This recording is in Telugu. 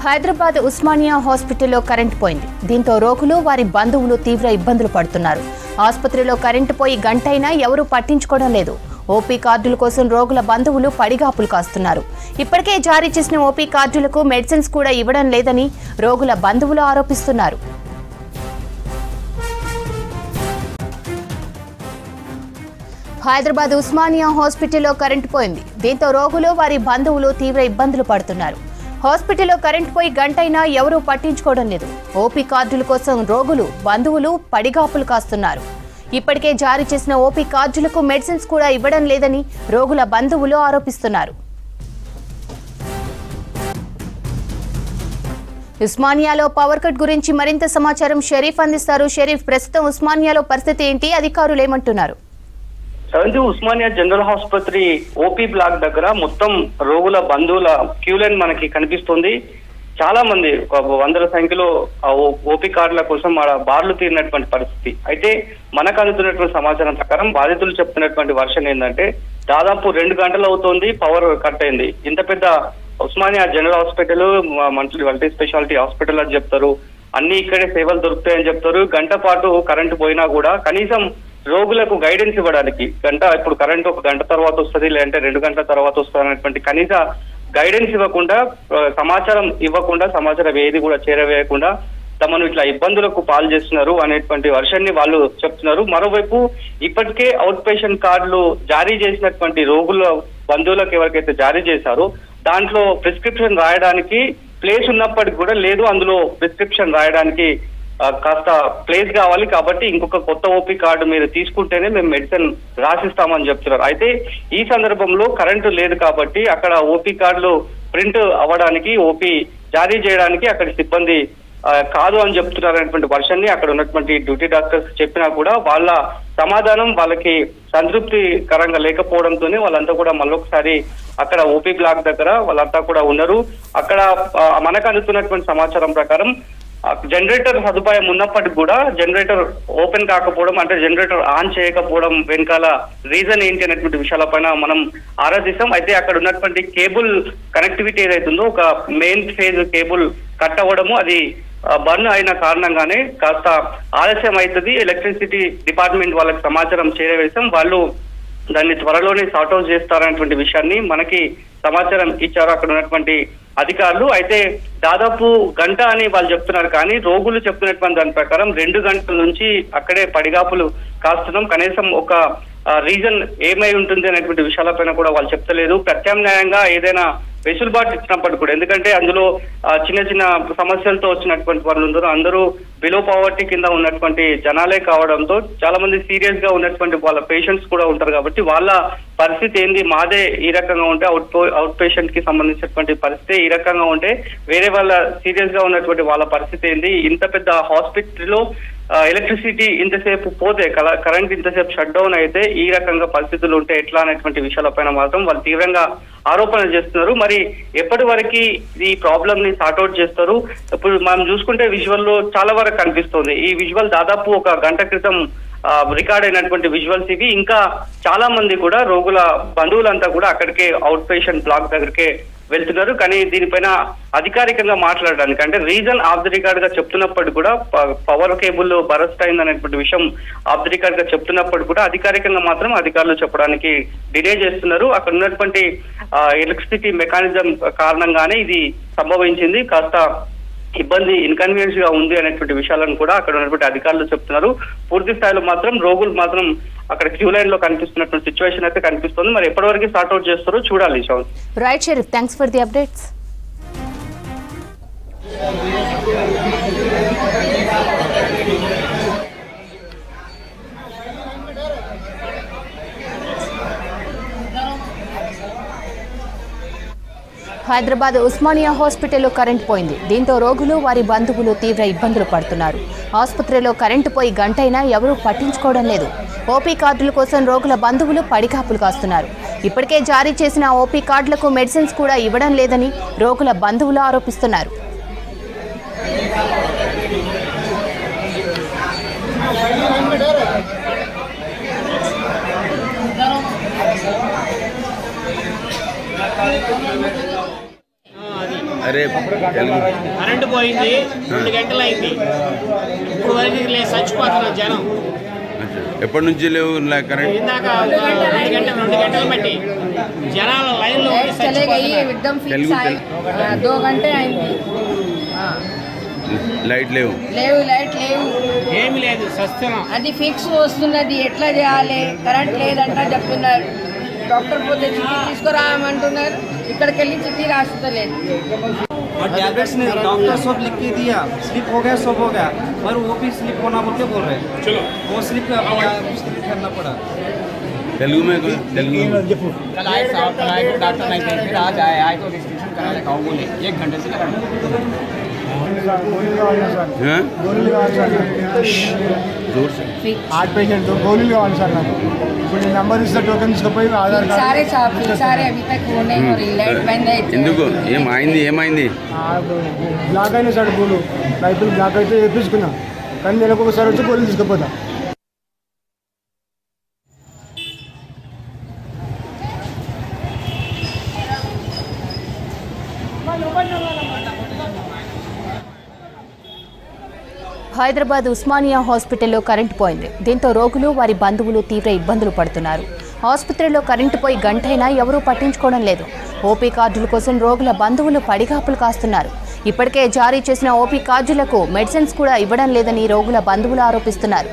హైదరాబాద్ ఉస్మానియా హాస్పిటల్లో కరెంట్ పోయింది. దీంతో రోగులు వారి బంధువులు తీవ్ర ఇబ్బందులు పడుతున్నారు. ఆసుపత్రిలో కరెంటు పోయి గంటైనా ఎవరూ పట్టించుకోవడం లేదు. ఓపీ కార్డుల కోసం రోగుల బంధువులు పడిగాపులు కాస్తున్నారు. ఇప్పటికే జారీ చేసిన ఓపీ కార్డులకు మెడిసిన్స్ కూడా ఇవ్వడం లేదని రోగుల బంధువులు ఆరోపిస్తున్నారు. హైదరాబాద్ ఉస్మానియా హాస్పిటల్లో కరెంటు పోయింది. దీంతో రోగులు వారి బంధువులు తీవ్ర ఇబ్బందులు పడుతున్నారు. హాస్పిటల్లో కరెంటు పోయి గంటైనా ఎవరూ పట్టించుకోవడం లేదు. ఓపీ కార్డుల కోసం రోగులు బంధువులు పడిగాపులు కాస్తున్నారు. ఇప్పటికే జారీ చేసిన ఓపీ కార్డులకు మెడిసిన్స్ కూడా ఇవ్వడం లేదని రోగుల బంధువులు ఆరోపిస్తున్నారు. ఉస్మానియాలో పవర్ కట్ గురించి మరింత సమాచారం షరీఫ్ అందిస్తారు. షరీఫ్, ప్రస్తుతం ఉస్మానియాలో పరిస్థితి ఏంటి? అధికారులు ఏమంటున్నారు? ఉస్మానియా జనరల్ ఆసుపత్రి ఓపీ బ్లాక్ దగ్గర మొత్తం రోగుల బంధువుల క్యూ లైన్ మనకి కనిపిస్తుంది. చాలా మంది వందల సంఖ్యలో ఓపీ కార్డుల కోసం బార్లు తీరినటువంటి పరిస్థితి. అయితే మనకు అందుతున్నటువంటి సమాచారం ప్రకారం బాధితులు చెప్తున్నటువంటి వర్షన్ ఏంటంటే దాదాపు 2 గంటలు అవుతోంది పవర్ కట్ అయింది. ఇంత పెద్ద Osmania general hospital multi specialty hospital అని చెప్తారు, అన్ని ఇక్కడే సేవలు దొరుకుతాయని చెప్తారు. గంట పాటు కరెంటు పోయినా కూడా కనీసం రోగులకు గైడెన్స్ ఇవ్వడానికి ఇప్పుడు కరెంట్ 1 గంట తర్వాత వస్తుంది, లేదంటే 2 గంటల తర్వాత వస్తుంది అనేటువంటి కనీస గైడెన్స్ ఇవ్వకుండా, సమాచారం ఏది కూడా చేరవేయకుండా తమను ఇట్లా ఇబ్బందులకు పాలు చేస్తున్నారు అనేటువంటి వర్షాన్ని వాళ్ళు చెప్తున్నారు. మరోవైపు ఇప్పటికే అవుట్ పేషెంట్ కార్డులు జారీ చేసినటువంటి రోగుల బంధువులకు ఎవరికైతే జారీ చేశారో దాంట్లో ప్రిస్క్రిప్షన్ రాయడానికి ప్లేస్ ఉన్నప్పటికీ కూడా లేదు, అందులో ప్రిస్క్రిప్షన్ రాయడానికి కాస్త ప్లేస్ కావాలి, కాబట్టి ఇంకొక కొత్త ఓపీ కార్డు మీరు తీసుకుంటేనే మేము మెడిసిన్ రాసిస్తామని చెప్తున్నారు. అయితే ఈ సందర్భంలో కరెంటు లేదు కాబట్టి అక్కడ ఓపీ కార్డులు ప్రింట్ అవ్వడానికి, ఓపీ జారీ చేయడానికి అక్కడ సిబ్బంది కాదు అని చెప్తున్నారు అనేటువంటి వర్షాన్ని అక్కడ ఉన్నటువంటి డ్యూటీ డాక్టర్స్ చెప్పినా కూడా వాళ్ళ సమాధానం వాళ్ళకి సంతృప్తికరంగా లేకపోవడంతోనే వాళ్ళంతా కూడా మళ్ళొకసారి అక్కడ ఓపీ బ్లాక్ దగ్గర వాళ్ళంతా కూడా ఉన్నారు. అక్కడ మనకు అందుతున్నటువంటి సమాచారం ప్రకారం జనరేటర్ సదుపాయం ఉన్నప్పటికీ కూడా జనరేటర్ ఓపెన్ కాకపోవడం, అంటే జనరేటర్ ఆన్ చేయకపోవడం వెనకాల రీజన్ ఏంటి అనేటువంటి విషయాలపైన మనం ఆరాధిస్తాం. అయితే అక్కడ ఉన్నటువంటి కేబుల్ కనెక్టివిటీ ఏదైతుందో ఒక మెయిన్ ఫేజ్ కేబుల్ కట్ అవ్వడము, అది బర్న్ అయిన కారణంగానే కాస్త ఆలస్యం అవుతుంది. ఎలక్ట్రిసిటీ డిపార్ట్మెంట్ వాళ్ళకి సమాచారం చేరవేశాం, వాళ్ళు దాన్ని త్వరలోనే సార్ట్అవుట్ చేస్తారనేటువంటి విషయాన్ని మనకి సమాచారం ఇచ్చారు అక్కడ ఉన్నటువంటి అధికారులు. అయితే దాదాపు గంట అని వాళ్ళు చెప్తున్నారు, కానీ రోగులు చెప్తున్నటువంటి దాని ప్రకారం 2 గంటల నుంచి అక్కడే పడిగాపులు కాస్తున్నాం. కనీసం ఒక రీజన్ ఏమై ఉంటుంది అనేటువంటి విషయాలపైన కూడా వాళ్ళు చెప్తలేదు. ప్రత్యామ్నాయంగా ఏదైనా వెసులుబాటు ఇచ్చినప్పటికీ కూడా, ఎందుకంటే అందులో చిన్న చిన్న సమస్యలతో వచ్చినటువంటి వాళ్ళు ఉన్నారు, అందరూ బిలో పావర్టీ కింద ఉన్నటువంటి జనాలే కావడంతో చాలా మంది సీరియస్ గా ఉన్నటువంటి వాళ్ళ పేషెంట్స్ కూడా ఉంటారు. కాబట్టి వాళ్ళ పరిస్థితి ఏంది, మాదే ఈ రకంగా ఉంటే అవుట్ పేషెంట్ కి సంబంధించినటువంటి పరిస్థితి ఈ రకంగా ఉంటే వేరే వాళ్ళ సీరియస్ గా ఉన్నటువంటి వాళ్ళ పరిస్థితి ఏంది, ఇంత పెద్ద హాస్పిటల్లో ఎలక్ట్రిసిటీ ఇంతసేపు పోతే, కరెంట్ ఇంతసేపు షట్ డౌన్ అయితే ఈ రకంగా పరిస్థితులు ఉంటే ఎట్లా అనేటువంటి విషయాలపైన మాత్రం వాళ్ళు తీవ్రంగా ఆరోపణలు చేస్తున్నారు. మరి ఎప్పటి వరకు ఈ ప్రాబ్లమ్ ని సార్ట్అవుట్ చేస్తారు? ఇప్పుడు మనం చూసుకుంటే విజువల్ లో చాలా వరకు కనిపిస్తుంది. ఈ విజువల్ దాదాపు 1 గంట క్రితం రికార్డ్ అయినటువంటి విజువల్స్ ఇవి. ఇంకా చాలా మంది కూడా రోగుల బంధువులంతా కూడా అక్కడికే అవుట్ పేషెంట్ బ్లాక్ దగ్గరికే వెళ్తున్నారు. కానీ దీనిపైన అధికారికంగా మాట్లాడడానికి, అంటే రీజన్ ఆఫ్ ది రికార్డ్ గా చెప్తున్నప్పటికీ కూడా పవర్ కేబుల్ బరస్ట్ అయింది అనేటువంటి విషయం ఆఫ్ ది రికార్డ్ గా చెప్తున్నప్పటికీ కూడా అధికారికంగా మాత్రం అధికారులు చెప్పడానికి డిలే చేస్తున్నారు. అక్కడ ఉన్నటువంటి ఎలక్ట్రిసిటీ మెకానిజం కారణంగానే ఇది సంభవించింది, కాస్త ఇబ్బంది ఇన్కన్వీనియన్స్ గా ఉంది అనేటువంటి విషయాలను కూడా అక్కడ ఉన్నటువంటి అధికారులు చెప్తున్నారు. పూర్తి స్థాయిలో మాత్రం రోగులు మాత్రం అక్కడ క్యూ లైన్ లో కనిపిస్తున్నటువంటి సిచ్యువేషన్ అయితే కనిపిస్తుంది. మరి ఎప్పటివరకు సార్ట్అవుట్ చేస్తారో చూడాలి. Right Sharif, thanks for the updates. Hyderabad Osmania హాస్పిటల్లో కరెంటు పోయింది. దీంతో రోగులు వారి బంధువులు తీవ్ర ఇబ్బందులు పడుతున్నారు. ఆసుపత్రిలో కరెంటు పోయి గంటైనా ఎవరూ పట్టించుకోవడం లేదు. ఓపీ కార్డుల కోసం రోగుల బంధువులు పడిగాపులు కాస్తున్నారు. ఇప్పటికే జారీ చేసిన ఓపీ కార్డులకు మెడిసిన్స్ కూడా ఇవ్వడం లేదని రోగుల బంధువులు ఆరోపిస్తున్నారు. అరే కరెంటు పోయింది 2 గంటలు అయింది. ఇప్పుడు వరకు లేదు, చచ్చిపోతున్నారు జనం. ఎప్పటి నుంచి లేవు కరెంట్? ఇందాక 2 గంటలు బట్టి జనాలు లైన్లో चले गई एकदम फिक्स आई 2 घंटे आएंगे. లైట్ లేవు, లైట్ లేవు, ఏమి లేదు, సస్తున్నాం. అది ఫిక్స్ వస్తున్నది, ఎట్లా చేయాలి? కరెంట్ లేదంట చెప్తున్నారు. డాక్టర్ పోతే చిట్టి తీసుకురామంటున్నారు, ఇక్కడికి వెళ్ళి చిట్టి రాస్తలేదు. और टैबलेट्स ने डॉक्टर सब लिख के दिया, स्लिप हो गया, सब हो गया, पर वो भी स्लिप होना बोल के बोल रहे हैं. चलो वो स्लिप करना पड़ा. తెలుగు में తెలుగు कल आए साहब, कल आए डॉक्टर नहीं थे, फिर आज आए तो रिस्ट्रिक्शन करा रखा हूँ, बोले 1 घंटे से करा. जोर से 8 पेशेंट గోళీలు కావాలి సార్ నాకు. ఇప్పుడు ఈ నెంబర్ ఇస్తే టోకెన్ తీసుకుపోయి ఆధార్ కార్డు सारे साहब सारे अभी तक वो नहीं हो रही, लाइट बंद है. ఎందుకు ఏమైంది? బ్లాక్ అయినా సార్ గోళీలు రైతులు బ్లాక్ అయితే వేపించుకున్నా, కానీ నెలకు ఒకసారి వచ్చి గోళీలు తీసుకుపోతా. హైదరాబాద్ ఉస్మానియా హాస్పిటల్లో కరెంటు పోయింది. దీంతో రోగులు వారి బంధువులు తీవ్ర ఇబ్బందులు పడుతున్నారు. ఆసుపత్రిలో కరెంటు పోయి గంటైనా ఎవరూ పట్టించుకోవడం లేదు. ఓపీ కార్డుల కోసం రోగుల బంధువులు పడిగాపులు కాస్తున్నారు. ఇప్పటికే జారీ చేసిన ఓపీ కార్డులకు మెడిసిన్స్ కూడా ఇవ్వడం లేదని రోగుల బంధువులు ఆరోపిస్తున్నారు.